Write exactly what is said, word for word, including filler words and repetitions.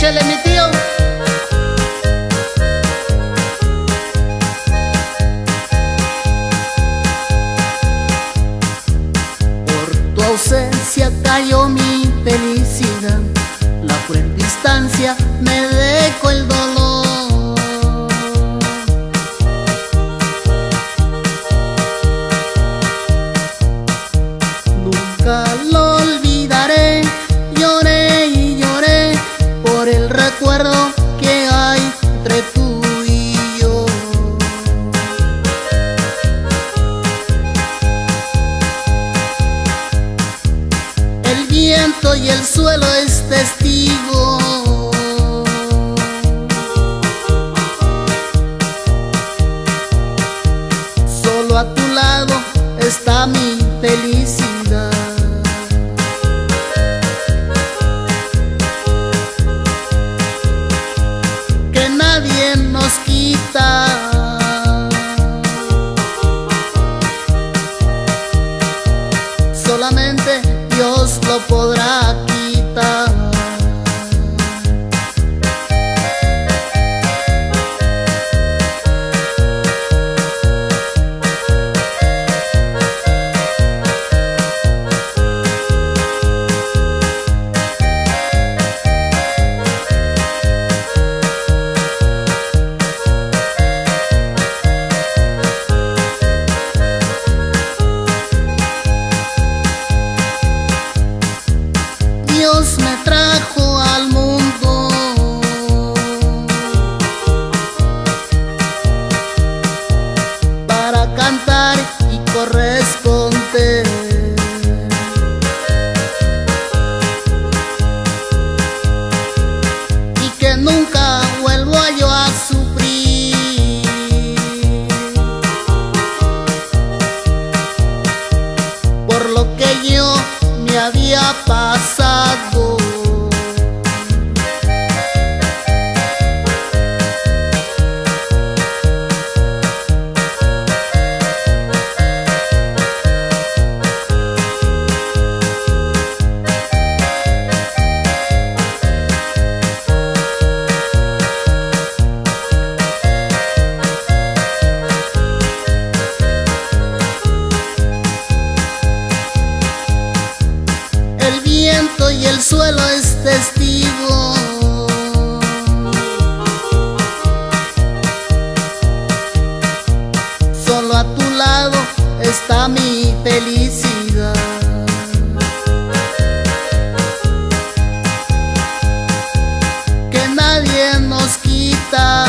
Échale, mi tío. Por tu ausencia cayó mi felicidad, la cruel distancia me dejó el dolor. Nunca lo olvidaré, lloré y lloré por el recuerdo que hay entre tú y yo. El viento y el suelo es testigo. Solo a tu lado está mi felicidad. Que nadie nos quita. Solamente Dios lo podrá quitar. Dios me trajo al mundo para cantar y corresponder, y que nunca vuelvo yo a sufrir por lo que yo me había pasado. El viento y el suelo es testigo. Solo a tu lado está mi felicidad. Que nadie nos quita.